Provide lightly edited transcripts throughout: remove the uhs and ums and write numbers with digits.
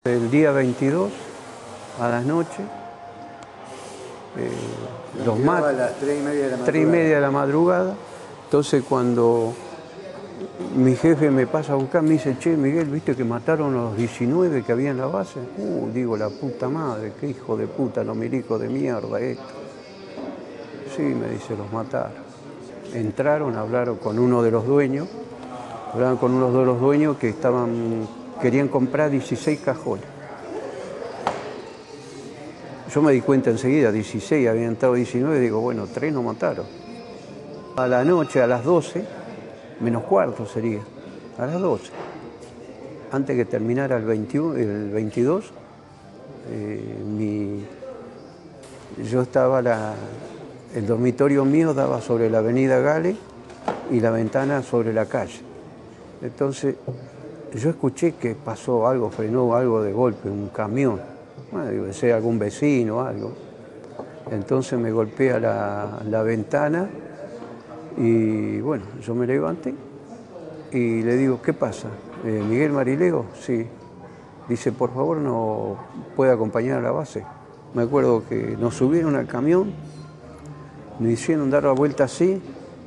El día 22, a las noches, los matan. A las 3:30 de la madrugada. 3:30 de la madrugada. Entonces cuando mi jefe me pasa a buscar, me dice, che, Miguel, ¿viste que mataron a los 19 que había en la base? Digo, la puta madre, qué hijo de puta, los milicos de mierda esto. Sí, me dice, los mataron. Entraron, hablaron con uno de los dueños, que querían comprar 16 cajones. Yo me di cuenta enseguida, 16, habían entrado 19, digo, bueno, 3 no mataron. A la noche, a las 12, menos cuarto sería, a las 12, antes que terminara el 22, yo estaba, el dormitorio mío daba sobre la avenida Gale y la ventana sobre la calle. Entonces, yo escuché que pasó algo, frenó algo de golpe, un camión. Bueno, digo, sea algún vecino o algo. Entonces me golpea la ventana y bueno, yo me levanté y le digo, ¿qué pasa? ¿Miguel Marilego? Sí. Dice, por favor, ¿no puede acompañar a la base? Me acuerdo que nos subieron al camión, nos hicieron dar la vuelta así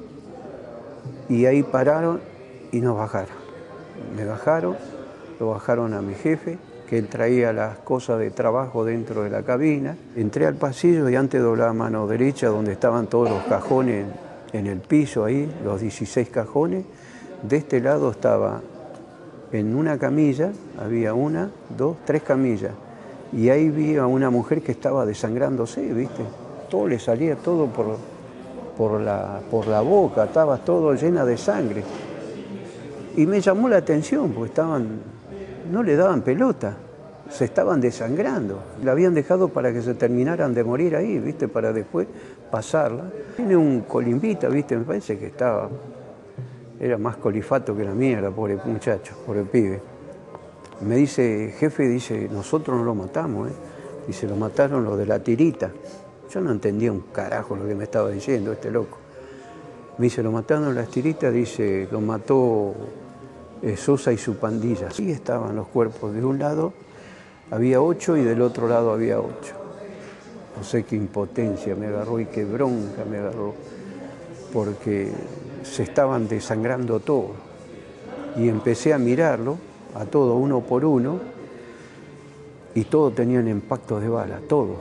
y ahí pararon y nos bajaron. Me bajaron, lo bajaron a mi jefe, que él traía las cosas de trabajo dentro de la cabina. Entré al pasillo y antes doblaba mano derecha, donde estaban todos los cajones en el piso ahí, los 16 cajones. De este lado estaba en una camilla, había 1, 2, 3 camillas. Y ahí vi a una mujer que estaba desangrándose, ¿viste? Todo le salía todo por la boca, estaba todo llena de sangre. Y me llamó la atención, porque no le daban pelota, se estaban desangrando. La habían dejado para que se terminaran de morir ahí, ¿viste? Para después pasarla. Tiene un colimbita, ¿viste? Me parece que era más colifato que la mierda, pobre muchacho, pobre pibe. Me dice, jefe, dice, nosotros no lo matamos, ¿eh? Dice, lo mataron los de la tirita. Yo no entendía un carajo lo que me estaba diciendo este loco. Me dice, lo mataron las tiritas, dice, lo mató Sosa y su pandilla. Así estaban los cuerpos. De un lado había 8 y del otro lado había 8. No sé qué impotencia me agarró y qué bronca me agarró, porque se estaban desangrando todos. Y empecé a mirarlo, a todos, uno por uno, y todos tenían impactos de bala, todos.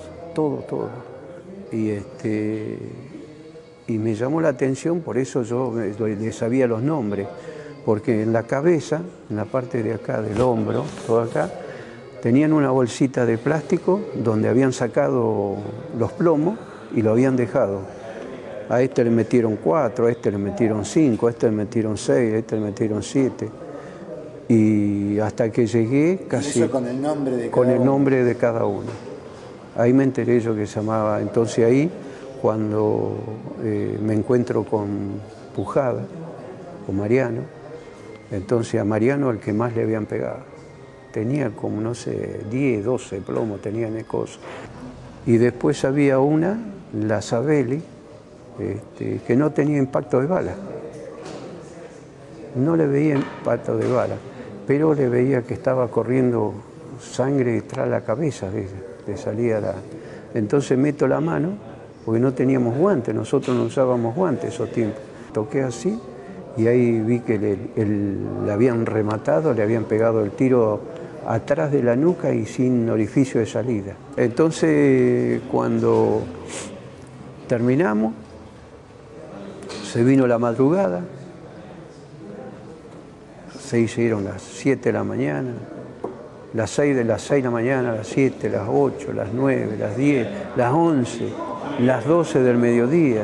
Y me llamó la atención, por eso yo les sabía los nombres, porque en la cabeza, en la parte de acá del hombro, todo acá, tenían una bolsita de plástico donde habían sacado los plomos y lo habían dejado. A este le metieron 4, a este le metieron 5, a este le metieron 6, a este le metieron 7. Y hasta que llegué casi... ¿Y eso con el nombre de cada uno? Con el nombre de cada uno. Ahí me enteré yo que se llamaba, entonces ahí, cuando me encuentro con Pujada, con Mariano, entonces a Mariano el que más le habían pegado. Tenía como, no sé, 10, 12 plomos, tenía en el coso. Y después había una, la Sabelli, que no tenía impacto de bala. No le veía impacto de bala, pero le veía que estaba corriendo sangre tras la cabeza, le salía la... Entonces meto la mano, porque no teníamos guantes, nosotros no usábamos guantes esos tiempos. Toqué así y ahí vi que le habían rematado, le habían pegado el tiro atrás de la nuca y sin orificio de salida. Entonces cuando terminamos, se vino la madrugada, se hicieron las 7 de la mañana, las 6 de la mañana, las 7, las 8, las 9, las 10, las 11, las 12 del mediodía.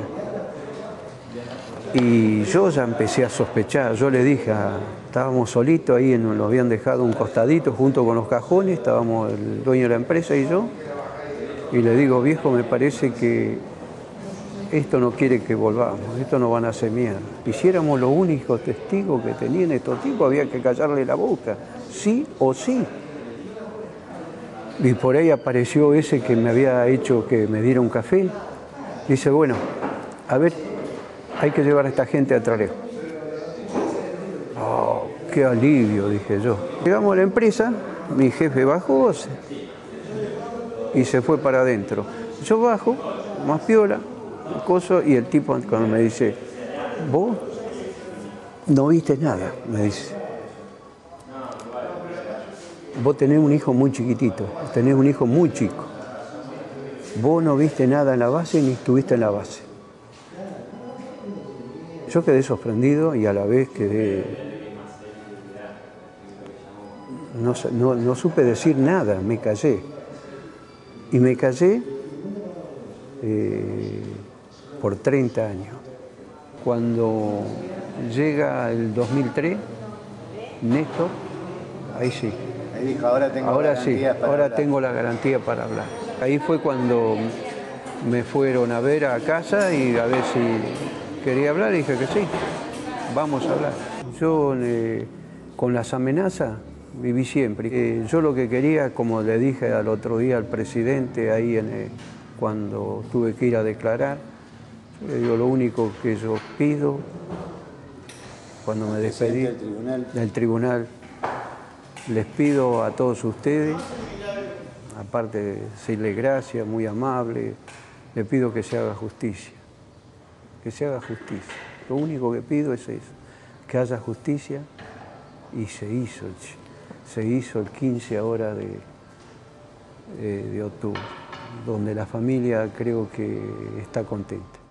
Y yo ya empecé a sospechar, yo le dije, estábamos solitos ahí, nos habían dejado un costadito junto con los cajones, estábamos el dueño de la empresa y yo, y le digo, viejo, me parece que esto no quiere que volvamos, esto nos van a hacer mierda. Si éramos los únicos testigos que tenían estos tipos, había que callarle la boca, sí o sí. Y por ahí apareció ese que me había hecho que me diera un café. Dice, bueno, a ver, hay que llevar a esta gente a Trelew. Oh, qué alivio, dije yo. Llegamos a la empresa mi jefe bajó y se fue para adentro. Yo bajo, más piola, coso, y el tipo cuando me dice, vos no viste nada, me dice. Vos tenés un hijo muy chiquitito, tenés un hijo muy chico. Vos no viste nada en la base ni estuviste en la base. Yo quedé sorprendido y a la vez quedé... No supe decir nada, me callé. Y me callé por 30 años. Cuando llega el 2003, Néstor, ahí sí. Ahí dijo, ahora tengo la garantía para hablar. Ahí fue cuando me fueron a ver a casa y a ver si quería hablar y dije que sí, vamos a hablar. Yo con las amenazas viví siempre. Yo lo que quería, como le dije al otro día al presidente ahí cuando tuve que ir a declarar, yo le digo, lo único que yo pido cuando me despedí del tribunal, les pido a todos ustedes, aparte de decirle gracias, muy amable, le pido que se haga justicia. Que se haga justicia. Lo único que pido es eso, que haya justicia, y se hizo el 15 ahora de octubre, donde la familia creo que está contenta.